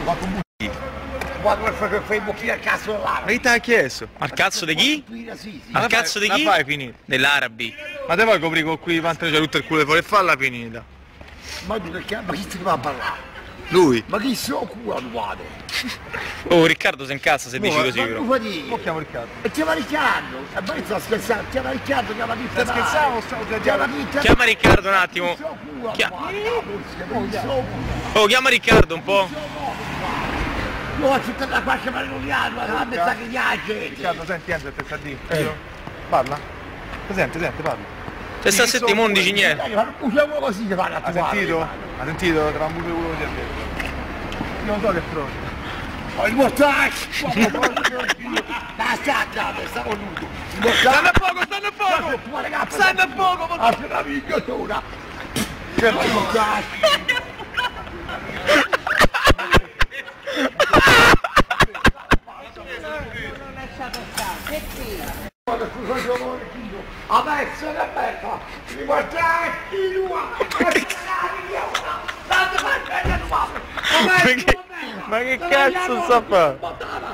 Quando fai bocchina al cazzo dell'Arabo. Ma chi ti ha chiesto? Al cazzo di chi? Sì. Al cazzo di chi? La fai finita? Dell'Arabi. Ma te vuoi coprire con qui i pantaloni, c'è tutto il culo fuori e falla finita? Ma tu perché? Ma chi si va a parlare? Lui? Ma chi si occupa di padre? Oh, Riccardo si incazza se dici così, Ma però. tu fai dire? Mo chiamo Riccardo. E chiama Riccardo! E poi sta scherzando, chiama Riccardo, chiama Titta. Stai scherzando o stiamo già Chiama Titta. Chiama Riccardo un attimo. Oh, chiama Riccardo un po'. No, c'è tutta la faccia per l'uniano, ma mi sa che gli gente. Riccardo, senti, entra, te sta a dire. Parla? Sente, parla. Se sta a sentire non dici niente. Ma usiamo così che parla a Ha sentito? Ha sentito? Te l'ha avuto quello che ti ha detto. Io non so che fronte. Il mortaggio! La stacca, stavo nudo! Stanno a poco! Stanno a poco! Ah, c'è la minchiatura! C'è il mortaggio! Adesso è aperta! Mi guardate in Ma che cazzo sta a fare?